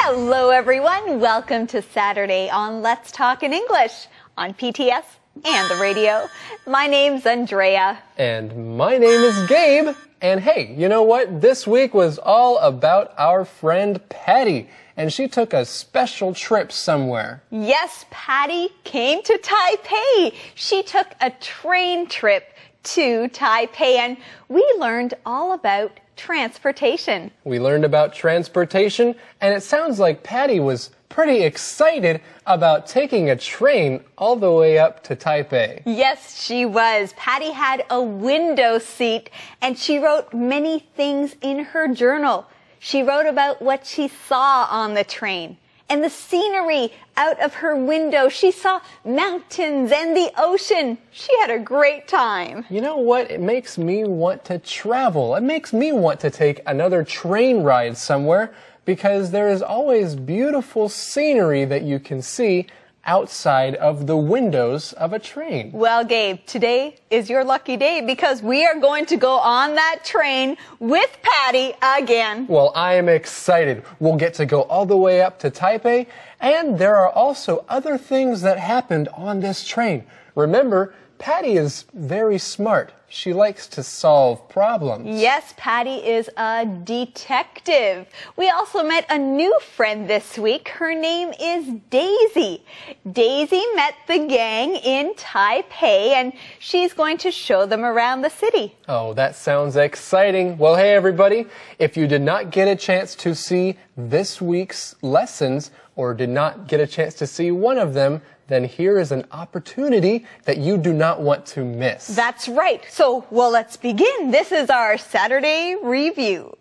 Hello everyone, welcome to Saturday on Let's Talk in English on PTS and the radio. My name's Andrea. And my name is Gabe. And hey, you know what? This week was all about our friend Patty. And she took a special trip somewhere. Yes, Patty came to Taipei. She took a train trip to Taipei and we learned all about transportation. We learned about transportation and it sounds like Patty was pretty excited about taking a train all the way up to Taipei. Yes, she was. Patty had a window seat and she wrote many things in her journal. She wrote about what she saw on the train and the scenery out of her window. She saw mountains and the ocean. She had a great time. You know what? It makes me want to travel. It makes me want to take another train ride somewhere because there is always beautiful scenery that you can see outside of the windows of a train. Well, Gabe, today is your lucky day because we are going to go on that train with Patty again. Well, I am excited. We'll get to go all the way up to Taipei, and there are also other things that happened on this train. Remember, Patty is very smart. She likes to solve problems. Yes, Patty is a detective. We also met a new friend this week. Her name is Daisy. Daisy met the gang in Taipei and she's going to show them around the city. Oh, that sounds exciting. Well, hey everybody, if you did not get a chance to see this week's lessons or did not get a chance to see one of them, then here is an opportunity that you do not want to miss. That's right. So, well, let's begin. This is our Saturday review.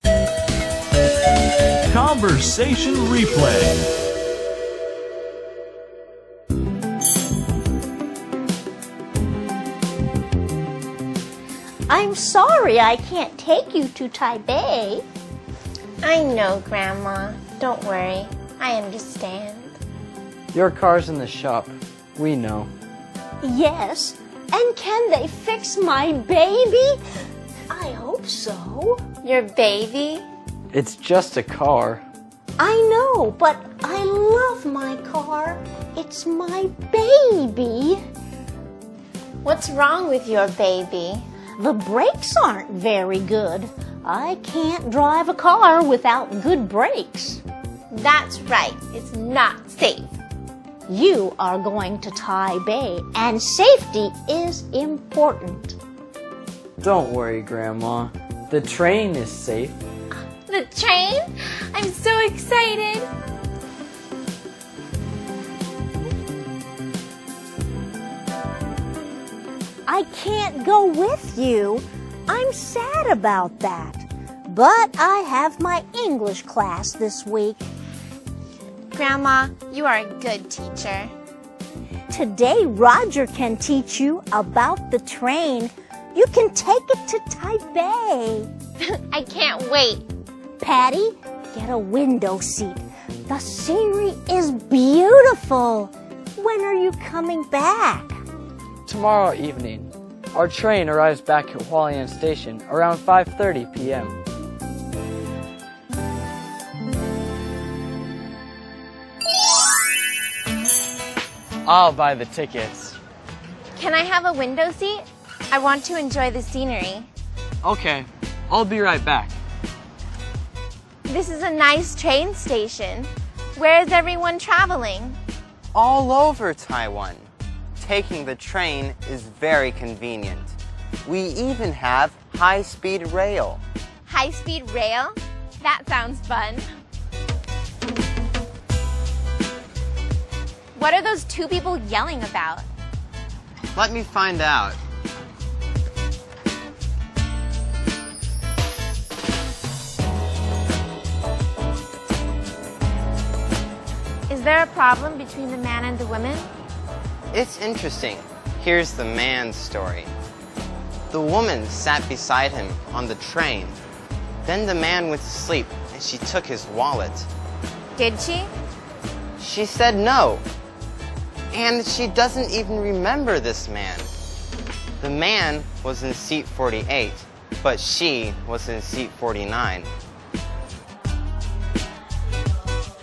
Conversation replay. I'm sorry I can't take you to Taipei. I know, Grandma. Don't worry. I understand. Your car's in the shop. We know. Yes, and can they fix my baby? I hope so. Your baby? It's just a car. I know, but I love my car. It's my baby. What's wrong with your baby? The brakes aren't very good. I can't drive a car without good brakes. That's right. It's not safe. You are going to Taipei, and safety is important. Don't worry, Grandma. The train is safe. The train? I'm so excited. I can't go with you. I'm sad about that. But I have my English class this week. Grandma, you are a good teacher. Today, Roger can teach you about the train. You can take it to Taipei. I can't wait. Patty, get a window seat. The scenery is beautiful. When are you coming back? Tomorrow evening. Our train arrives back at Hualien Station around 5:30 p.m. I'll buy the tickets. Can I have a window seat? I want to enjoy the scenery. Okay, I'll be right back. This is a nice train station. Where is everyone traveling? All over Taiwan. Taking the train is very convenient. We even have high-speed rail. High-speed rail? That sounds fun. What are those two people yelling about? Let me find out. Is there a problem between the man and the woman? It's interesting. Here's the man's story. The woman sat beside him on the train. Then the man went to sleep and she took his wallet. Did she? She said no. And she doesn't even remember this man. The man was in seat 48, but she was in seat 49.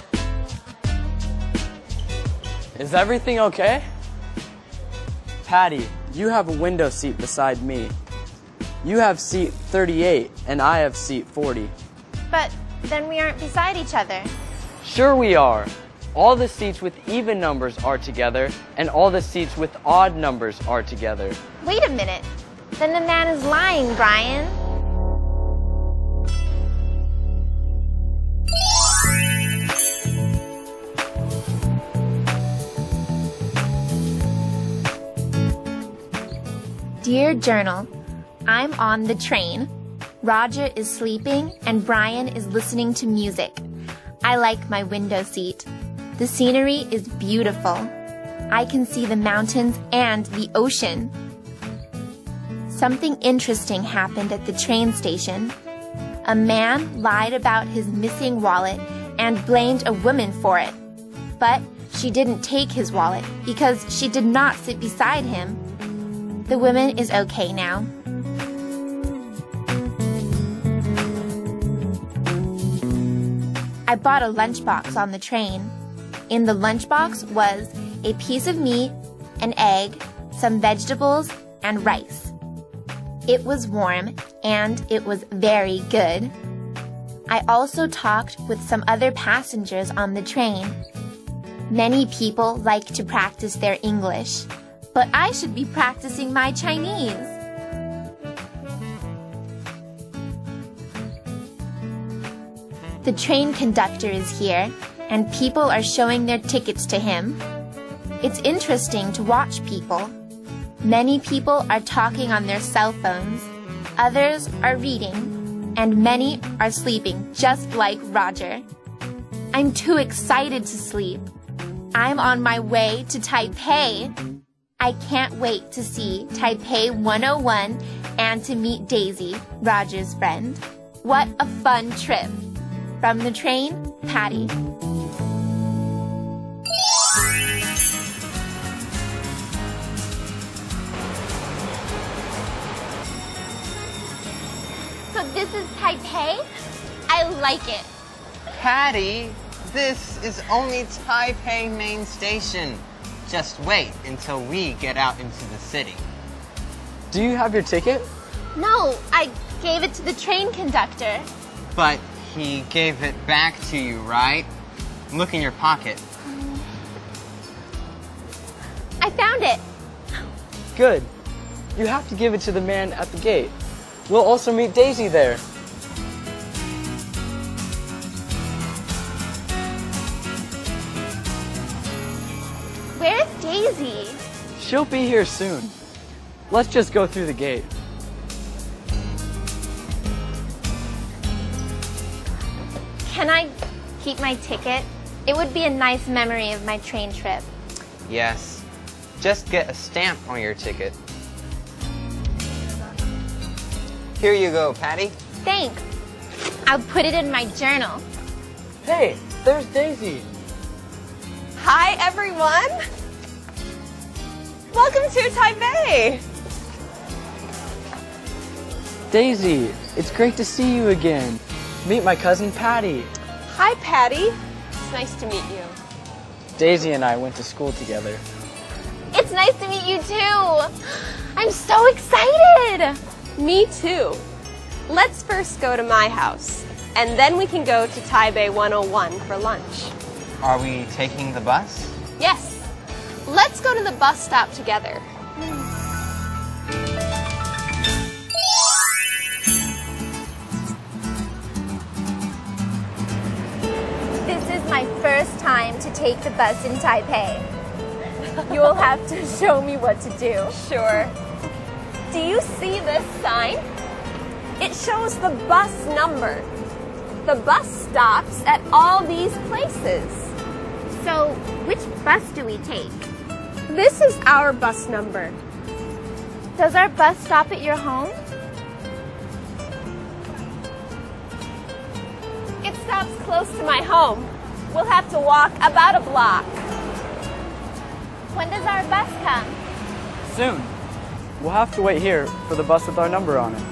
Is everything okay? Patty, you have a window seat beside me. You have seat 38 and I have seat 40. But then we aren't beside each other. Sure we are. All the seats with even numbers are together and all the seats with odd numbers are together. Wait a minute. Then the man is lying, Brian. Dear Journal, I'm on the train. Roger is sleeping and Brian is listening to music. I like my window seat. The scenery is beautiful. I can see the mountains and the ocean. Something interesting happened at the train station. A man lied about his missing wallet and blamed a woman for it. But she didn't take his wallet because she did not sit beside him. The woman is okay now. I bought a lunchbox on the train. In the lunchbox was a piece of meat, an egg, some vegetables, and rice. It was warm and it was very good. I also talked with some other passengers on the train. Many people like to practice their English, but I should be practicing my Chinese. The train conductor is here, and people are showing their tickets to him. It's interesting to watch people. Many people are talking on their cell phones, others are reading, and many are sleeping just like Roger. I'm too excited to sleep. I'm on my way to Taipei. I can't wait to see Taipei 101 and to meet Daisy, Roger's friend. What a fun trip. From the train, Patty. So this is Taipei? I like it. Patty, this is only Taipei main station. Just wait until we get out into the city. Do you have your ticket? No, I gave it to the train conductor. But he gave it back to you, right? Look in your pocket. I found it. Good. You have to give it to the man at the gate. We'll also meet Daisy there. Where's Daisy? She'll be here soon. Let's just go through the gate. Can I keep my ticket? It would be a nice memory of my train trip. Yes. Just get a stamp on your ticket. Here you go, Patty. Thanks. I'll put it in my journal. Hey, there's Daisy. Hi, everyone. Welcome to Taipei. Daisy, it's great to see you again. Meet my cousin Patty. Hi, Patty. It's nice to meet you. Daisy and I went to school together. It's nice to meet you too. I'm so excited. Me too. Let's first go to my house, and then we can go to Taipei 101 for lunch. Are we taking the bus? Yes. Let's go to the bus stop together. This is my first time to take the bus in Taipei. You'll have to show me what to do. Sure. Do you see this sign? It shows the bus number. The bus stops at all these places. So, which bus do we take? This is our bus number. Does our bus stop at your home? It stops close to my home. We'll have to walk about a block. When does our bus come? Soon. We'll have to wait here for the bus with our number on it.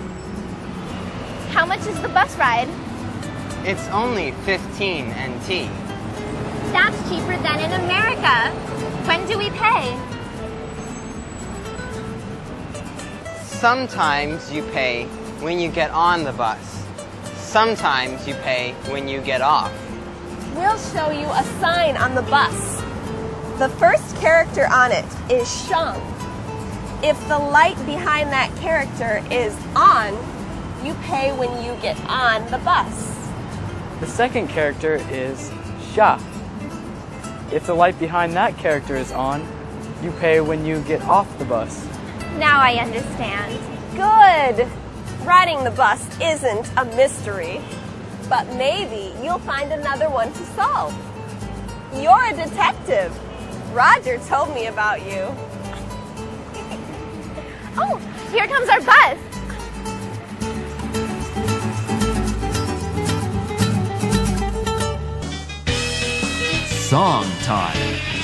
How much is the bus ride? It's only 15 NT. That's cheaper than in America. When do we pay? Sometimes you pay when you get on the bus. Sometimes you pay when you get off. We'll show you a sign on the bus. The first character on it is Shang. If the light behind that character is on, you pay when you get on the bus. The second character is Sha. If the light behind that character is on, you pay when you get off the bus. Now I understand. Good! Riding the bus isn't a mystery, but maybe you'll find another one to solve. You're a detective. Roger told me about you. Oh, here comes our bus. Song time.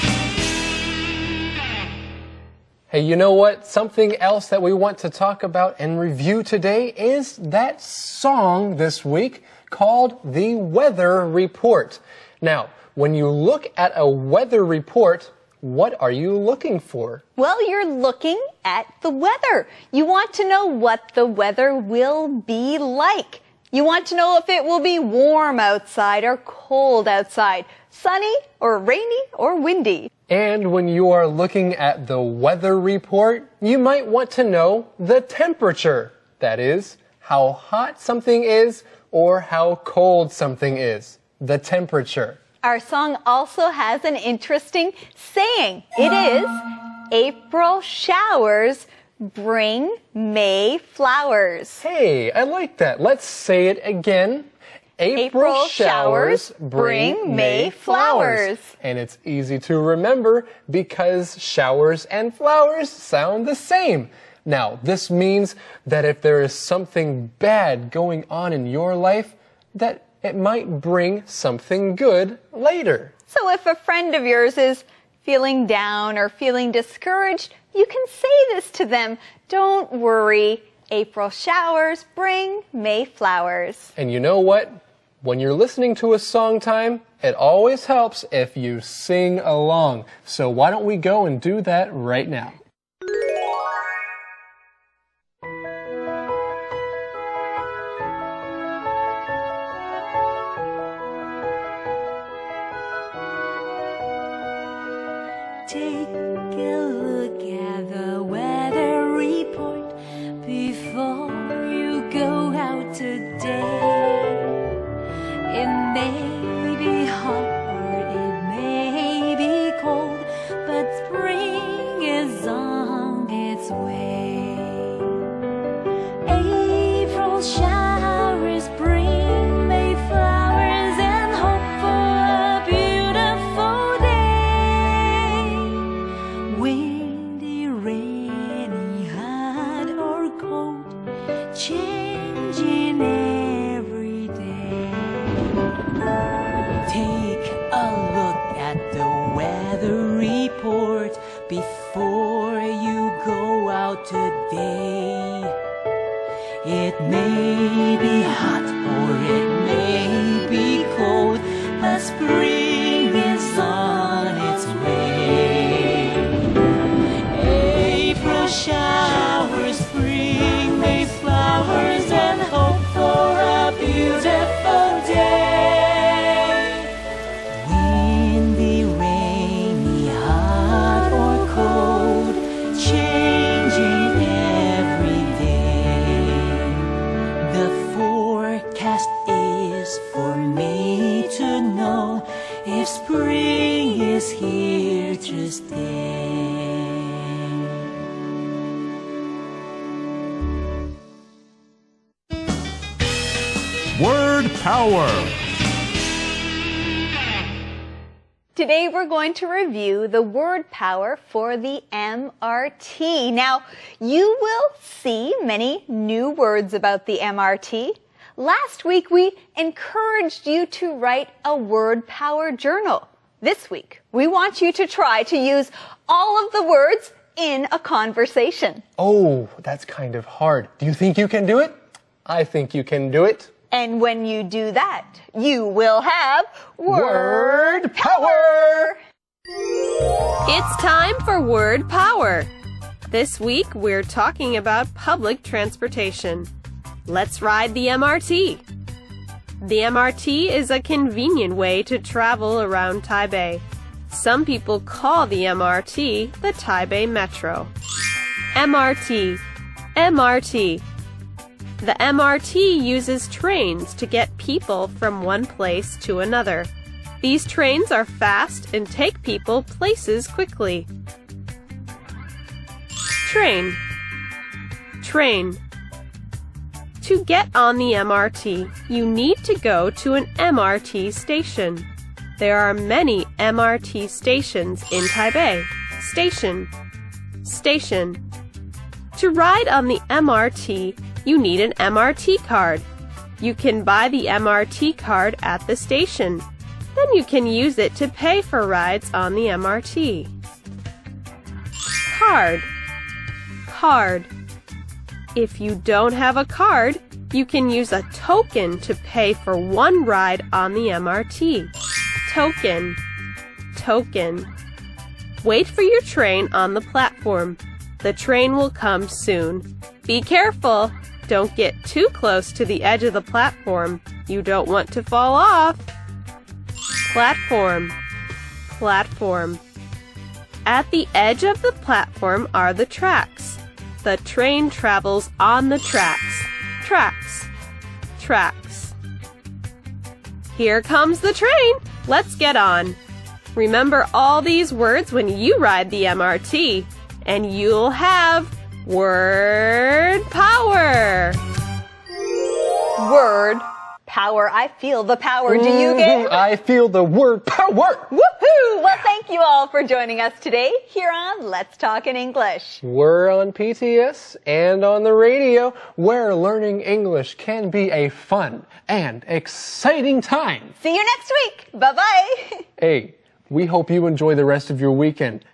Hey, you know what? Something else that we want to talk about and review today is that song this week called The Weather Report. Now, when you look at a weather report, what are you looking for? Well, you're looking at the weather. You want to know what the weather will be like. You want to know if it will be warm outside or cold outside, sunny or rainy or windy. And when you are looking at the weather report, you might want to know the temperature. That is, how hot something is or how cold something is. The temperature. Our song also has an interesting saying. It is, April showers bring May flowers. Hey, I like that. Let's say it again. April showers bring May flowers. And it's easy to remember because showers and flowers sound the same. Now, this means that if there is something bad going on in your life, that it might bring something good later. So if a friend of yours is feeling down or feeling discouraged, you can say this to them. Don't worry, April showers bring May flowers. And you know what? When you're listening to a song time, it always helps if you sing along. So why don't we go and do that right now? Take a look at the weather report before you go out today. It may be hot or it may be cold, but spring is on its way. April showers bring May flowers and hope for a beautiful day. Windy, rainy, hot or cold, changing every day. Take a look at the weather report before you go out today. It may be hot or it may be cold, but spring is on its way. April showers bring May flowers and hope for a beautiful day. Windy, rainy, hot or cold, changing every day. The forecast is for me to know if spring is here to stay. Word Power. Today we're going to review the word power for the MRT. Now, you will see many new words about the MRT. Last week we encouraged you to write a word power journal. This week, we want you to try to use all of the words in a conversation. Oh, that's kind of hard. Do you think you can do it? I think you can do it. And when you do that, you will have word power! It's time for Word Power. This week, we're talking about public transportation. Let's ride the MRT. The MRT is a convenient way to travel around Taipei. Some people call the MRT the Taipei Metro. MRT. MRT. The MRT uses trains to get people from one place to another. These trains are fast and take people places quickly. Train. Train. To get on the MRT, you need to go to an MRT station. There are many MRT stations in Taipei. Station. Station. To ride on the MRT, you need an MRT card. You can buy the MRT card at the station. Then you can use it to pay for rides on the MRT. Card. Card. If you don't have a card, you can use a token to pay for one ride on the MRT. Token. Token. Wait for your train on the platform. The train will come soon. Be careful. Don't get too close to the edge of the platform. You don't want to fall off. Platform. Platform. At the edge of the platform are the tracks. The train travels on the tracks. Tracks. Tracks. Here comes the train. Let's get on. Remember all these words when you ride the MRT, and you'll have word power. Word power. I feel the power. Do you get? I feel the word power. Woohoo! Well, thank you all for joining us today here on Let's Talk in English. We're on PTS and on the radio, where learning English can be a fun and exciting time. See you next week. Bye-bye. Hey, we hope you enjoy the rest of your weekend.